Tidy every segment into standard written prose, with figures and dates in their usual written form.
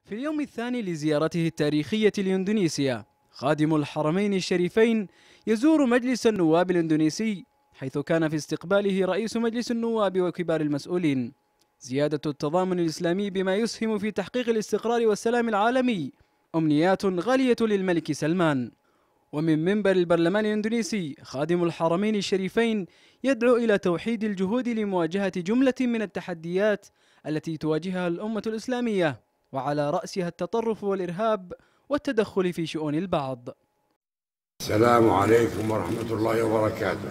في اليوم الثاني لزيارته التاريخية لإندونيسيا، خادم الحرمين الشريفين يزور مجلس النواب الإندونيسي، حيث كان في استقباله رئيس مجلس النواب وكبار المسؤولين. زيادة التضامن الإسلامي بما يسهم في تحقيق الاستقرار والسلام العالمي أمنيات غالية للملك سلمان. ومن منبر البرلمان الإندونيسي، خادم الحرمين الشريفين يدعو إلى توحيد الجهود لمواجهة جملة من التحديات التي تواجهها الأمة الإسلامية، وعلى رأسها التطرف والإرهاب والتدخل في شؤون البعض. السلام عليكم ورحمة الله وبركاته.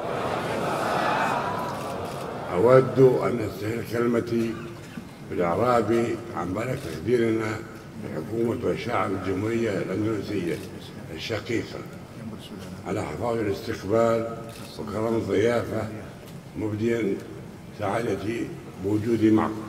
أود أن أستهل كلمتي بالإعراب عن بلغ تقديرنا لحكومة وشعب الجمهورية الأندونيسية الشقيقة على حفاظ الاستقبال وكرم الضيافة، مبديا سعادتي بوجودي معكم.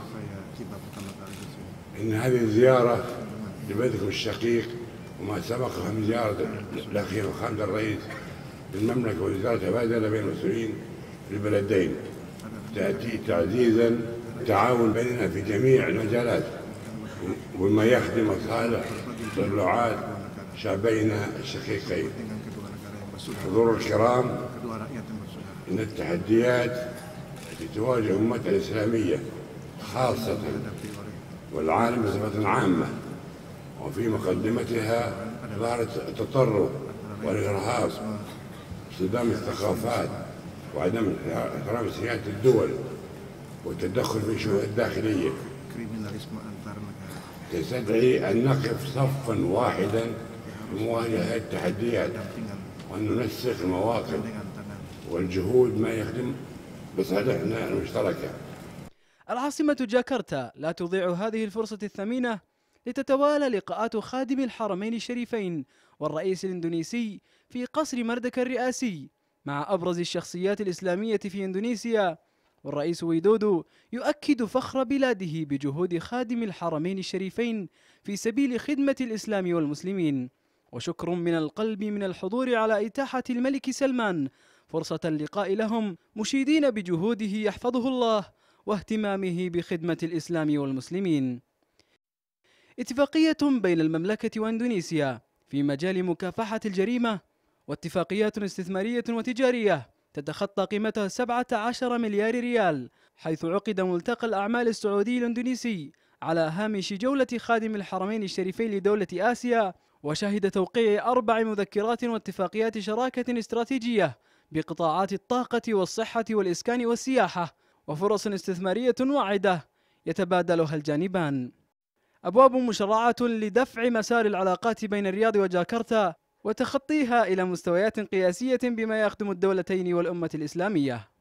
إن هذه الزيارة لبلدكم الشقيق وما سبقها من زيارة الأخي فخامة الرئيس للمملكة ووزارة تبادل بين المسؤولين في البلدين تأتي تعزيزا التعاون بيننا في جميع المجالات وما يخدم مصالح وتطلعات شعبينا الشقيقين. حضور الكرام، إن التحديات التي تواجه أمتنا الإسلامية خاصة والعالم بصفة عامة وفي مقدمتها ظاهرة التطرف والإرهاب واصطدام الثقافات وعدم احترام سيادة الدول والتدخل في الشؤون الداخلية، تستدعي أن نقف صفا واحدا لمواجهة التحديات وأن ننسق المواقف والجهود ما يخدم مصالحنا المشتركة. العاصمة جاكرتا لا تضيع هذه الفرصة الثمينة لتتوالى لقاءات خادم الحرمين الشريفين والرئيس الإندونيسي في قصر مردك الرئاسي مع أبرز الشخصيات الإسلامية في إندونيسيا. والرئيس ويدودو يؤكد فخر بلاده بجهود خادم الحرمين الشريفين في سبيل خدمة الإسلام والمسلمين، وشكر من القلب من الحضور على إتاحة الملك سلمان فرصة اللقاء لهم، مشيدين بجهوده يحفظه الله واهتمامه بخدمة الإسلام والمسلمين. اتفاقية بين المملكة وإندونيسيا في مجال مكافحة الجريمة، واتفاقيات استثمارية وتجارية تتخطى قيمتها 17 مليار ريال، حيث عقد ملتقى الأعمال السعودي الإندونيسي على هامش جولة خادم الحرمين الشريفين لدولة آسيا، وشهد توقيع 4 مذكرات واتفاقيات شراكة استراتيجية بقطاعات الطاقة والصحة والإسكان والسياحة، وفرص استثمارية واعدة يتبادلها الجانبان. أبواب مشرعة لدفع مسار العلاقات بين الرياض وجاكرتا وتخطيها إلى مستويات قياسية بما يخدم الدولتين والأمة الإسلامية.